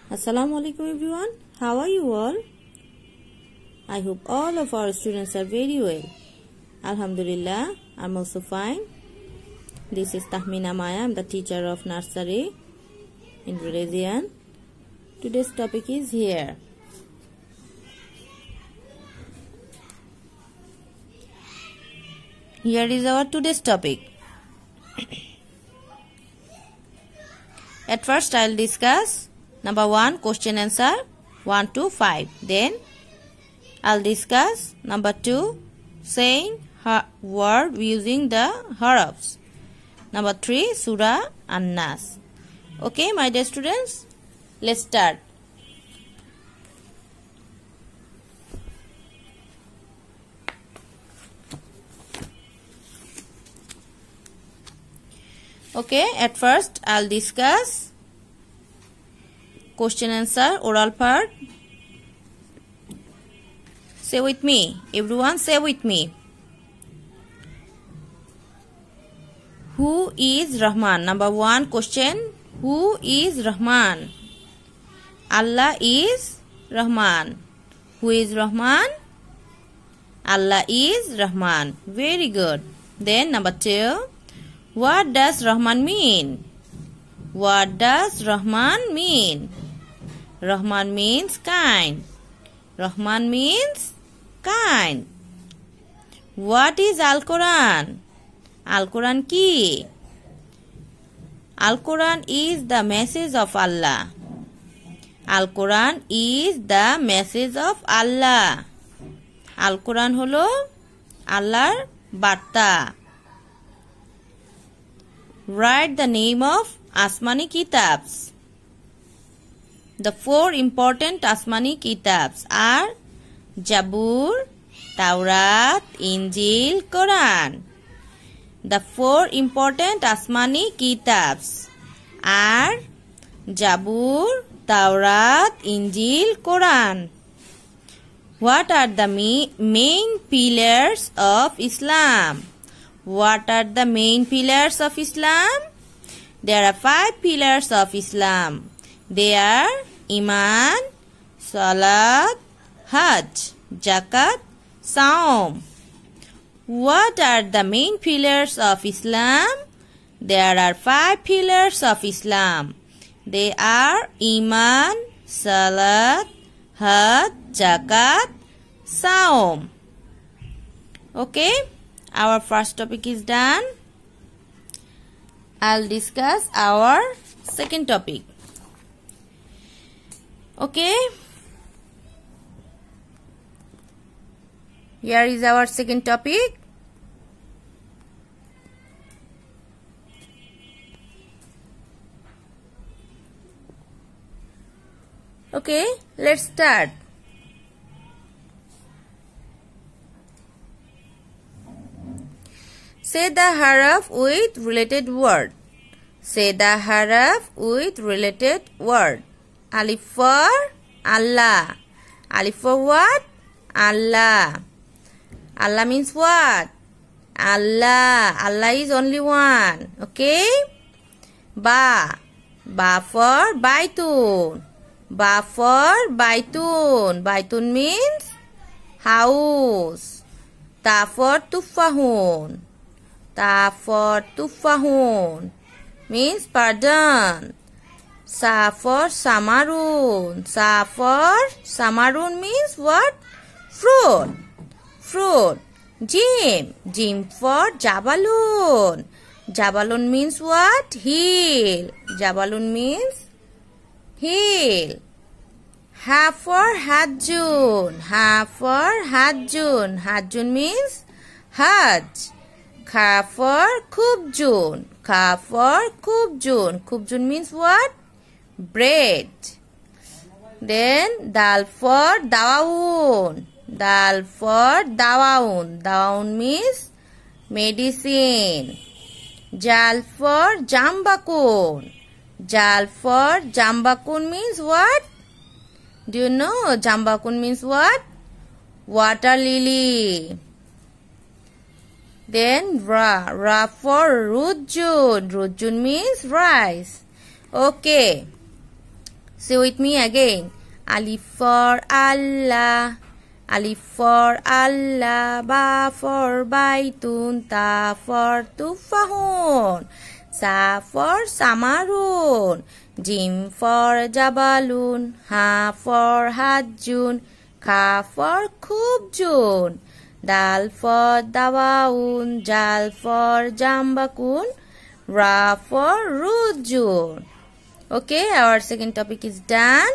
Assalamualaikum everyone. How are you all? I hope all of our students are very well. Alhamdulillah, I'm also fine. This is Tahmina Maya. I'm the teacher of nursery in Brazilian. Today's topic is here. Here is our today's topic. At first, I'll discuss number 1, question answer 1 to 5. Then I'll discuss number 2, saying word using the harafs. Number 3, Surah An-Nas. Okay, my dear students, let's start. Okay, at first I'll discuss question answer oral part. Say with me, everyone say with me. Who is Rahman? Number 1 question. Who is Rahman? Allah is Rahman. Who is Rahman? Allah is Rahman. Very good. Then number 2. What does Rahman mean? What does Rahman mean? Rahman means kind. Rahman means kind. What is Al-Quran? Al-Quran ki? Al-Quran is the message of Allah. Al-Quran is the message of Allah. Al-Quran holo Allah'r barta. Write the name of Asmani Kitabs. The 4 important Asmani Kitabs are Jabur, Taurat, Injil, Quran. The 4 important Asmani Kitabs are Jabur, Taurat, Injil, Quran. What are the main pillars of Islam? What are the main pillars of Islam? There are 5 pillars of Islam. They are Iman, Salat, Hajj, Zakat, Saum. What are the main pillars of Islam? There are 5 pillars of Islam. They are Iman, Salat, Hajj, Zakat, Saum. Okay, our first topic is done. I'll discuss our second topic. Okay, here is our second topic. Okay, let's start. Say the haraf with related word. Say the haraf with related word. Alif for Allah. Alif for what? Allah. Allah means what? Allah. Allah is only one. Okay? Ba. Ba for Baitun. Ba for Baitun. Baitun means house. Ta for Tufahun. Ta for Tufahun means pardon. Sa for Samarun. Sa for Samarun means what? Fruit. Fruit. Jim. Jim for Jabalun. Jabalun means what? Hill. Jabalun means hill. Ha for Hajjun. Ha for Hajjun. Hajjun means Hajj. Kha for Kubjun. Kha for Kubjun. Kubjun means what? Bread. Then Dal for Dawaun. Dal for Dawaun. Dawaun means medicine. Jal for Jambakun. Jal for Jambakun means what? Do you know Jambakun means what? Water lily. Then Ra. Ra for Rujun. Rujun means rice. Okay. Say with me again. Alif for Allah. Alif for Allah. Ba for baitun. Ta for tufahun. Sa for samarun. Jim for jabalun. Ha for hajjun. Ka for kubjun. Dal for dawaun. Jal for jambakun. Ra for rujun. Okay, our second topic is done.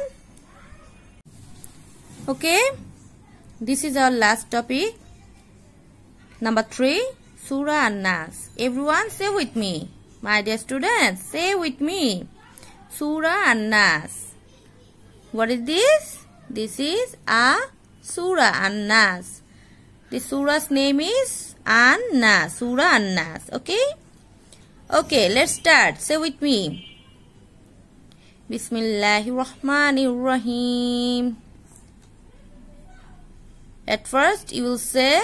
Okay, this is our last topic. Number 3, Surah An-Nas. Everyone say with me. My dear students, say with me. Surah An-Nas. What is this? This is a Surah An-Nas. The surah's name is An-Nas. Surah An-Nas. Okay? Okay, let's start. Say with me. Bismillahirrahmanirrahim. At first, you will say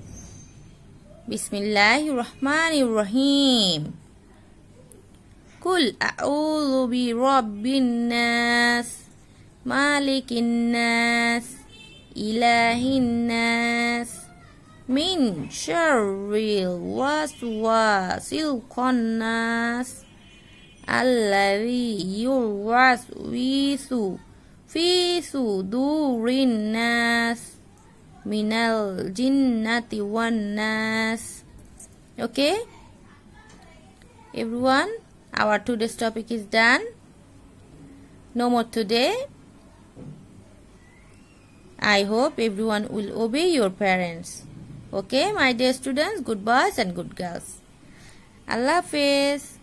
Bismillahirrahmanirrahim. Kul a'udhu bi rabbin nas, malikin nas, ilahin nas, min syarril waswasil khannas, alladhi yuwaswisu fi sudurin nas, minal jinnati wan nas. Okay, everyone, our today's topic is done. No more today. I hope everyone will obey your parents. Okay, my dear students, good boys and good girls. Allah Hafiz.